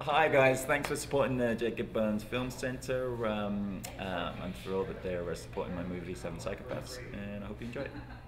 Hi guys, thanks for supporting the Jacob Burns Film Centre. I'm thrilled that they're supporting my movie Seven Psychopaths, and I hope you enjoy it.